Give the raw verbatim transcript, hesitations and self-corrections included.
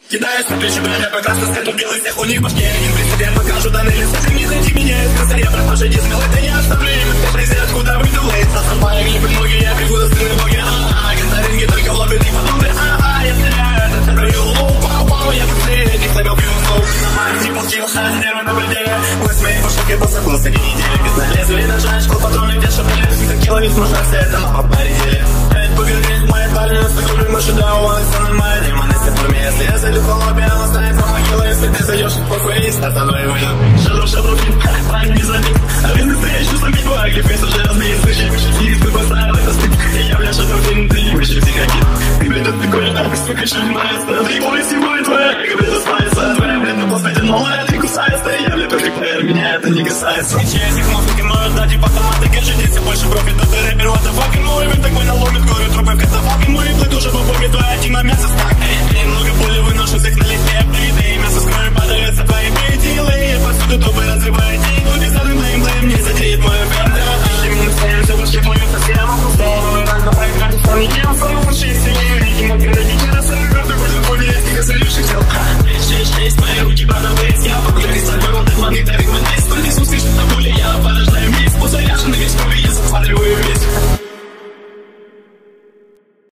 Кидаясь на плечи, бля, прекрасно свет убил и всех у них башки. Один прецедент покажу данный лист. Не найти меня из конца, я пропажу дизмел, это не оставлю им. Ты президент, куда выйду лейт. Засыпая глипы ноги, я бегу до стены боги. А-а-а, гонзаринги только в лобби, ты подумай. А-а-а, я стреляю, это террорил. Вау-вау, я быстрее, них слабил пью слов. На марк, типа скилл, ха, нервы на пределе. Мы с моей пошуки посоглас, они недели. Без налезу и нажать, школ патроны, где шапели. Как киловиз, можно все это на попаределе. Пять повернет, моя парня, стакулю, мы шедау, остальные мои демоны, все в форме. Если я залю в лобби, она станет на могилу. Если ты зайдешь в похуй, останови. Шару, шару, парень не забит. А ты настоящий забить баги. Фейс уже разбит, слышишь, выше сидит, ты поставил это стыд. Я, бля, шадоу, ты выше психокит. Ты, блядь, это прикольно, так, сука, что не нравится. Ты, блядь, сегодня твоя, как, блядь, останется. Твоя, блядь, на пластате новая, ты кусается. Я, блядь, perfect player, меня это не касается. Ничья этих мафлики может дать, и потом атаки жидится больше профита. Ты рэпер, what the fuck, мой вин такой наломит, горю трупы в катафалке. Мой блядь, уже попомнит, твоя тима мясо стак. Эй, много боли выношу всех на лихе, ты, мясо скрою, подается твои бейтилы. Повсюду топы разрывает день, но без одной блейм, блейм не задеет мою фэнда. Ты меня стоим, все башки плывет совсем, устал, рано проиграть, в форме дел, свою лучшие сильнее, видимо, перейдите на свою карту, будет более, сколько совершивших дел. Шесть, шесть, мои руки продавались, я погуляю с тобой, вот этот магнит, так мы здесь, только услышишь на пуле, я порождаю месть, позаряженный весь крови, я захватываю